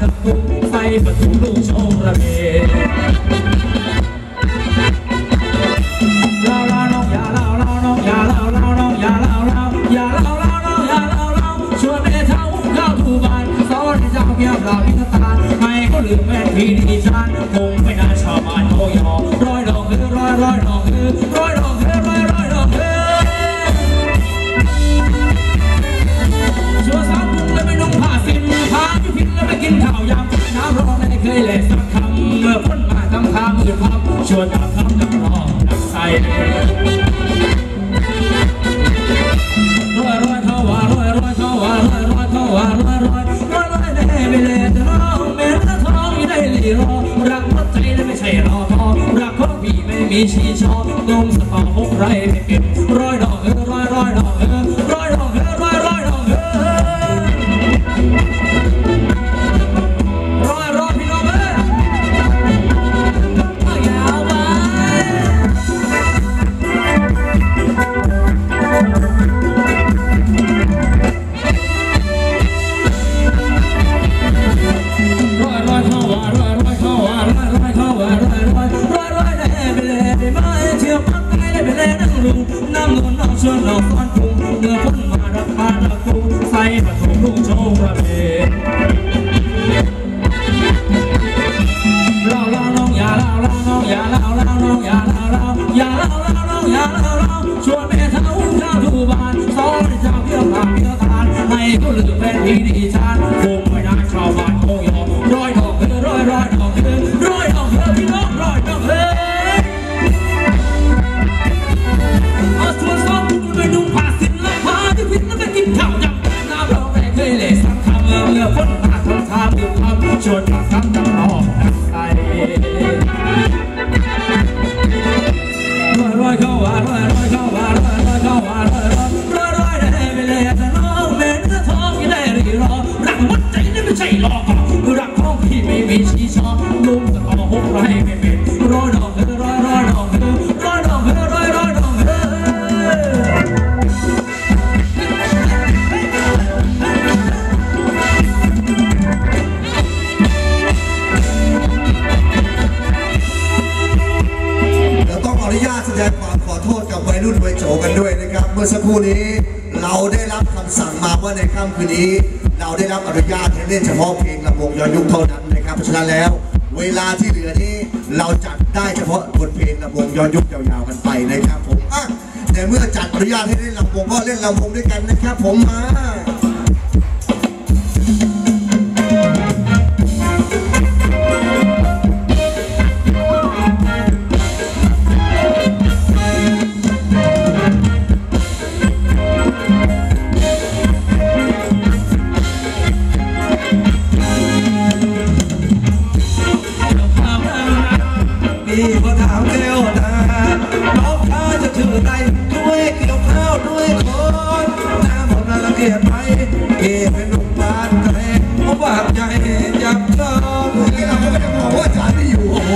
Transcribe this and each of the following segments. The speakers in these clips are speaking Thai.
ตุ้งใส่ประตูลูกโชงระเบิดลาวลาวน้องอย่าลาวลาวน้องอย่าลาวลาวน้องอย่าลาวลาวอย่าลาวลาวน้องอย่าลาวลาวชวนแม่เท้าเข้าถูบ้านสอนให้เจ้าเมียเราพิจารณาให้เขาลืมแม่ที่ดิฉันคงไม่น่าชาวบ้านเขายอมร้อยดอกร้อยดอกร้อยดอกร้อยดอกชัวสาวกรุงแล้วไม่นุ่งผ้าสิ้นพาอยู่พินแล้วไม่กินข้าวยำน้ำร้อนไม่เคยเละสักคำเมื่อพ้นมาทำทางมือพับชวนตามคำนักร้องนักใส่ร้อยเข้าว่าร้อยเข้าว่าร้อยเข้าว่าร้อยได้ไปเลยจะร้องแม้ถ้าท้องได้หลีรอรักหัวใจและไม่ใช่รอพอรักของพี่ไม่มีชีชอบนมสปาหกไรไม่เก็บร้อยดอกร้อยดอกร้อยดอกร้อยดอกร้อยพี่น้องยาวไปร้อยเข้าว่าร้อยเข้าว่าร้อยเข้าว่าร้อยได้ไปเลยได้ไหมเที่ยวพักไปได้ไปเลยนั่งลุงน้ำนวลน้องชวนเราฟันกุ้งเมื่อพ้นมาดับปาดับกุ้งใส่ประตูลูกโชว์ระเบิดลาวน้องอย่าลาวน้องอย่าลาวน้องอย่าลาวอย่าลาวน้องอย่าลาวชวนแม่เท้าเข้าถูบ้านสอนให้เจ้าเพียงทางเพียงทานให้เขาลืมแฟนที่ดิฉันคงไม่น่าชาวบ้านเขายอมร้อยดอกร้อยดอกร้อยดอกพี่น้องร้อยดอกเอาชวนสาวคุณไปนุ่งผ้าสิ้นแล้วพาที่พิษแล้วไปกินข้าวยำน้ำร้อนไม่เคยเละสักคำเมื่อพ้นมาทำทางมือพับชวนมาคำนักร้องนักใส่ร้อยเข้าว่าร้อยเข้าว่าร้อยเข้าว่าร้อยได้ไปเลยจะน้องแม่เนื้อทองยังได้หรือรอรักหัวใจนี่ไม่ใช่หลอกรักของพี่ไม่มีชีชอบนุ่มจะเอาหกไรไม่เป็นร้อยดอกร้อยดอกร้อยดอกร้อยดอกอนุญาตแสดงความขอโทษกับวัยรุ่นวัยโจกันด้วยนะครับเมื่อสักครู่นี้เราได้รับคำสั่งมาว่าในค่ำคืนนี้เราได้รับอนุญาตให้เล่นเฉพาะเพลงลำวงย้อนยุคเท่านั้นนะครับเพราะฉะนั้นแล้วเวลาที่เหลือนี้เราจัดได้เฉพาะบทเพลงลำวงย้อนยุคยาวๆกันไปนะครับผมแต่เมื่อจัดอนุญาตให้เล่นลำวงก็เล่นลำวงด้วยกันนะครับผมมาก็ถามแก้วตาน้องข้าจะถือไตด้วยเกี่ยวข้าวด้วยคนน้ำผมน่ารังเกียจไหมเอ๋เป็นลูกบ้านไกลเพราะบาดใจยับซ้อนเราก็ไม่ได้บอกว่าจ๋าไม่อยู่โอ้โห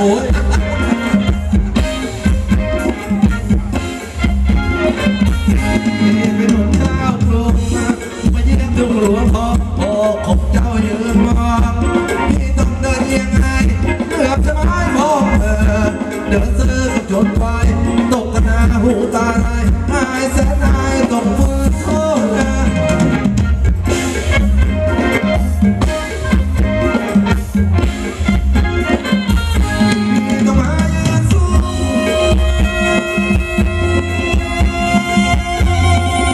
เอ๋เป็นลูกเจ้ากรุงมาเยี่ยมทุ่งหลวงพ่อของเจ้ายืนมองพี่ต้องเดินยังไงเกือบจะไม่มองเดินซื้อกับจดไว้ตกกันหน้าหูตาลายหายแสนหายต้องฝืนโทษต้องมายืนสู้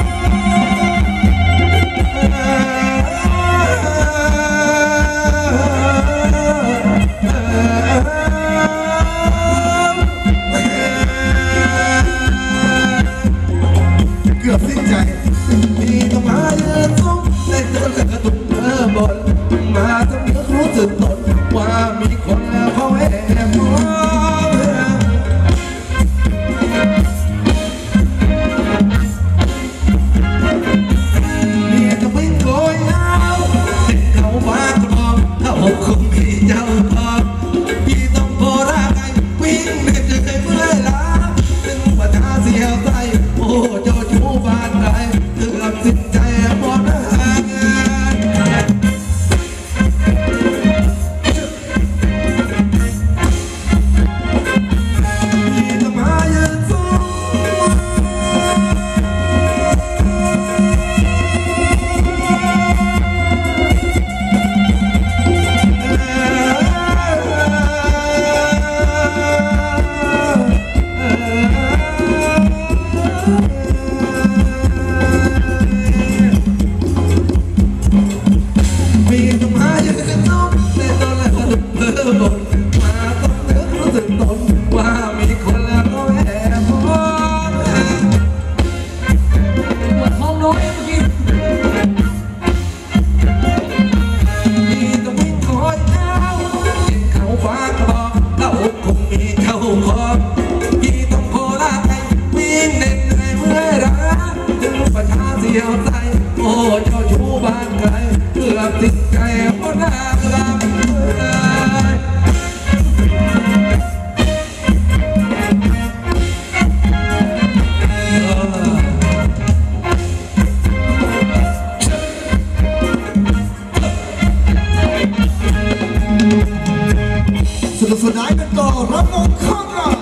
สนุกสนานกันต่อรับมงข้างหน้า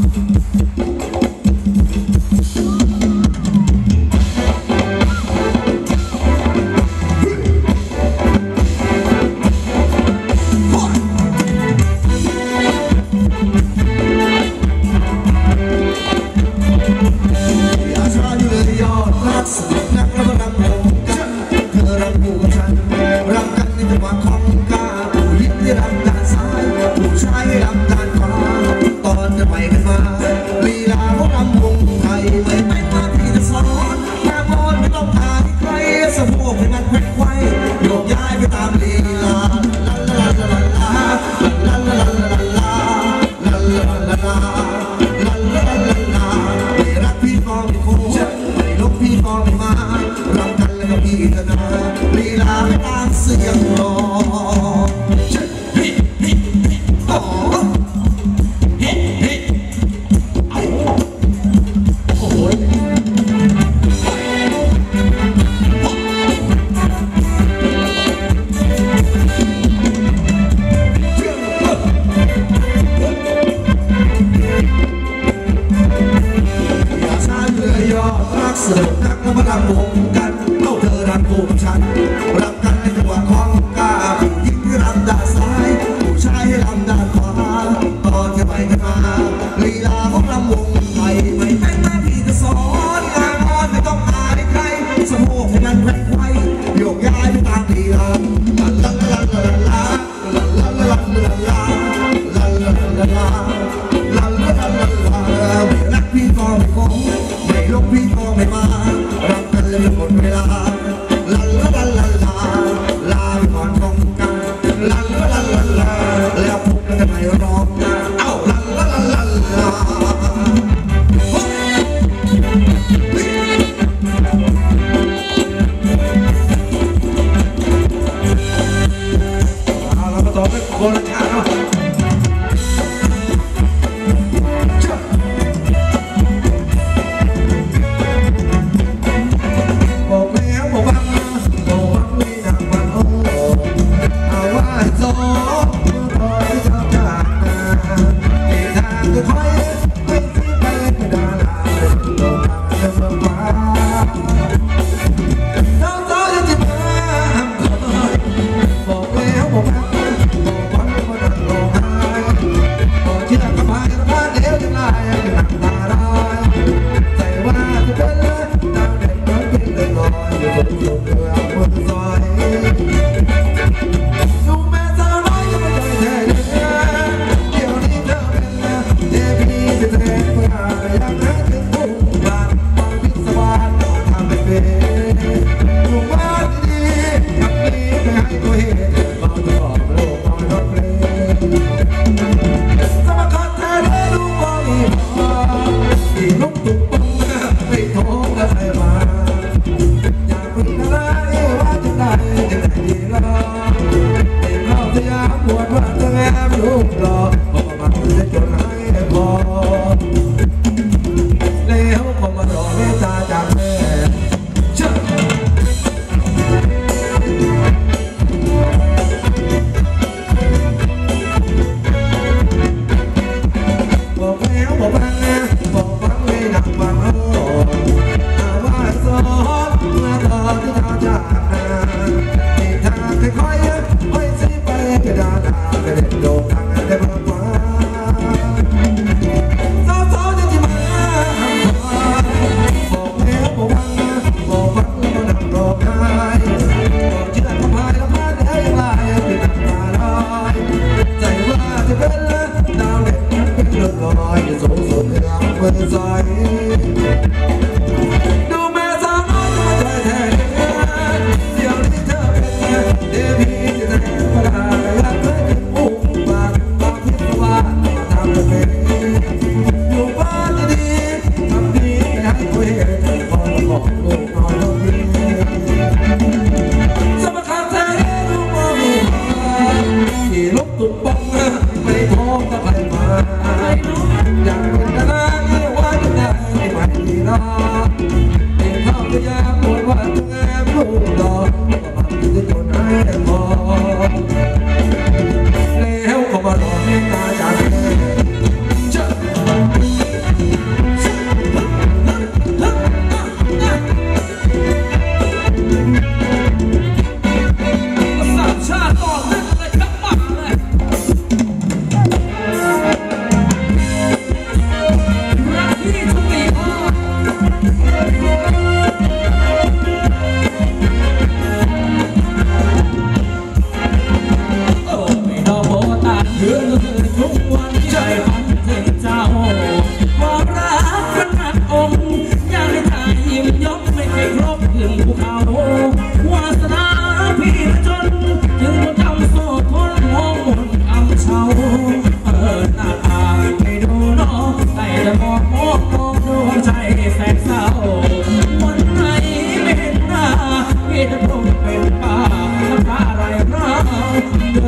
สนุกนักแล้วมาทำวงกันเล่าเธอรักกูกับฉันรักกันในจังหวะของกาผู้หญิงที่รำด้านซ้ายผู้ชายให้รำด้านขวาตอนจะไปกันมาลีลาของรำวงไทยไม่เป็นหน้าที่จะสอนงานงอนไม่ต้องอายใครสะโพกให้มันแข็งไว้โยกย้ายไปตามลีลาลาลาลาลาลาลาลาลาลาลาลาลาลาลาลาลาไม่รักพี่ก็ไม่คงไม่ลงพี่ก็ไม่มารักกันเลยหมดเวลาลาลาลาลาลาลาไปก่อนกองกันลาลาลาลาลาแล้วพบกันในรอบหน้าเอ้าลาลาลาลาลาเรามาต่อเป็นโบราณเนาะเ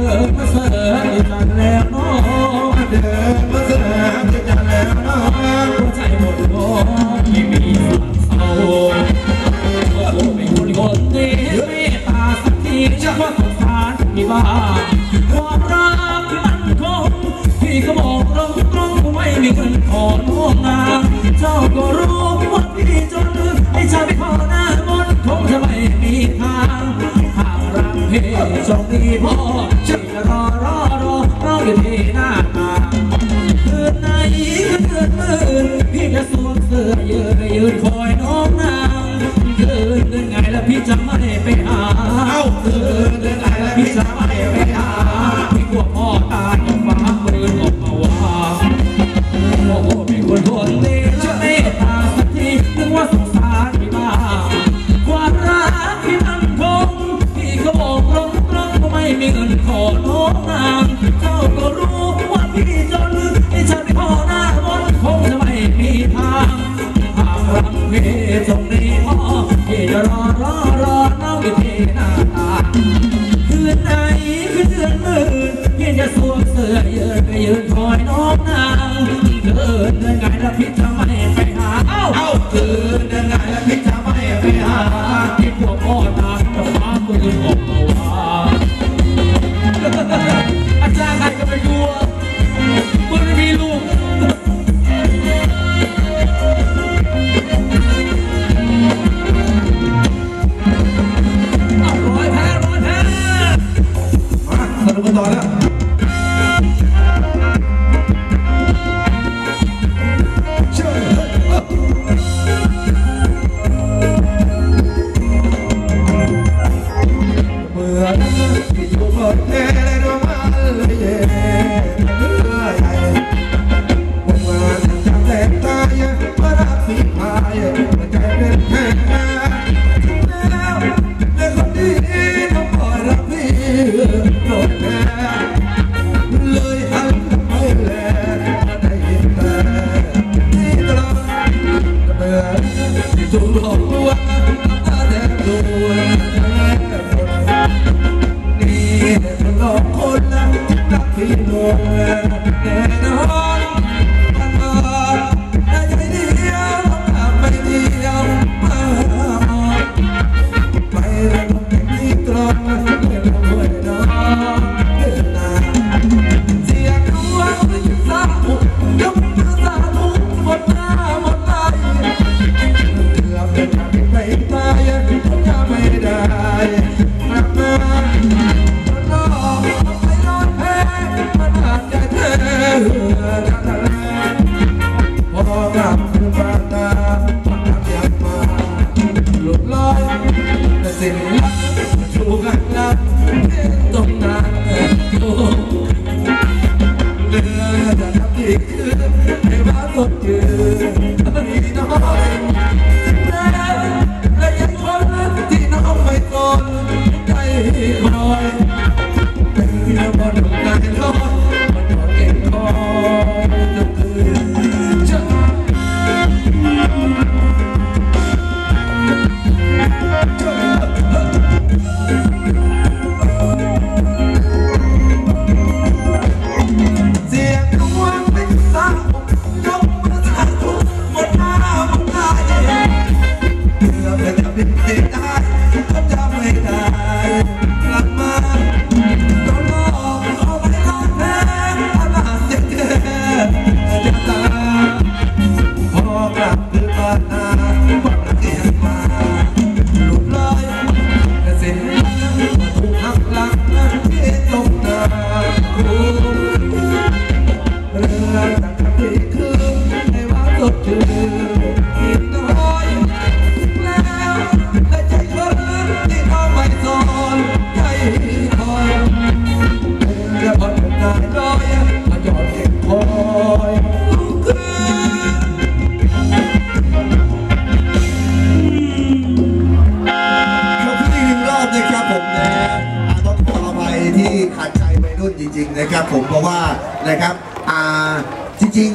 นมาเสิร์ฟจันแล้วน้องเดินมาเสิร์ฟจันแล้วน้องหัวใจหมดร้องไม่มีเศร้าโอ้ไม่คนคนดีเมตตาสักทีจะว่าสงสารพี่บ้าความรักมันคงพี่ก็บอกตรงไม่มีเงินขอน้องนางเจ้าก็รู้ว่าพี่จนให้ชายไปขอหน้ามนต์คงจะไม่มีทางหากรักพี่โชคดีพอจะรออยู่ที่หน้าตาคืนไหนคืนมื่นพี่จะสวมเสื้อยืนคอยน้องนางคืนเดือนไงแล้วพี่จะไม่ไปหาคืนเดือนไงแล้วพี่จะไม่ไปหาพี่กลัวพ่อตายกับฟ้าปืนออกมาว่าโอ้เป็นคนดีและเมตตาสักทีนึกว่าสงสารพี่บ้าความรักที่มันคงพี่ก็บอกตรงว่าไม่มีเงินขอน้องนางเจ้าก็รู้ว่าพี่จนให้ฉันไปขอหน้ามนต์คงจะไม่มีทางหากรักพี่ตรงนี้พ่อพี่จะรอน้องอยู่ที่หน้าตาคืนไหนคืนเดือนมื่นพี่จะสวมเสื้อยืนคอยน้องนางคืนเดือนไงแล้วพี่จะไม่ไปหาคืนเดือนไงแล้วพี่จะไม่ไปหาที่พวกพ่อตาจะฟ้าปืนออกมาว่าอาจารย์ใครก็ไม่รู้มึงไม่มีลูกร้อยแพ้มาสนุกกันต่อแล้วเมื่อที่อยู่บนเอเลโนมาเลยเย่เมื่อใหญ่วันวานจำแต่ตายมารักพี่พายหัวใจเป็นแพ้แล้วในคนดีน้องคอยรักพี่โดนแพ้เลยหันไปแลได้ยินแต่ที่ตลอดเมื่อที่ถูกหลอกลวงตาแดงดวงหลอกคนรักพี่ลวงแน่นอนมันมาใจเดียวไม่เดียวมาไปเรื่องที่ตรงเรื่องด้วยน้องเดินหน้าเสียงดวงไม่สาธุยกมือสาธุหมดหน้าหมดใจเกือบจะไม่ตายจะไม่ได้กลับมาพอกลับคืนบ้านนาพักอยากมาหลุดลอยแต่สิ่งรักชูกันรักตรงนั้นเรือจะทำดีขึ้นให้บ้านสดชื่นมีน้อยและยังคนที่น้องไม่สนใจคอยเป็นเพียงบนกายลอยมันก็เก็บคอยจนคืนเสียงดวงเป็นสาวยกมือสาธุหมดหน้าหมดตาเพื่อจะเป็นเด็กได้ก็จะไม่ได้กลับมาโดนหลอกเอาไปรอดแพ้อาณาเจ็บจะตายพอกลับคืนบ้านนาความรักยังมาหลุดลอยแต่สิ่งถูกหักหลังที่ตกหน้าเรือตั้งแต่ที่คืนในวัดสดชื่นอีกน้อยแล้วแต่ใจคนที่น้องไม่สนใจคอยเรือพอถึงนายลอยมาจอดเก็บคอยทุกคืนขอบคุณอีกหนึ่งรอบนะครับผมนะต้องขออภัยที่ขัดใจวัยรุ่นจริงๆนะครับผมเพราะว่านะครับจริงๆ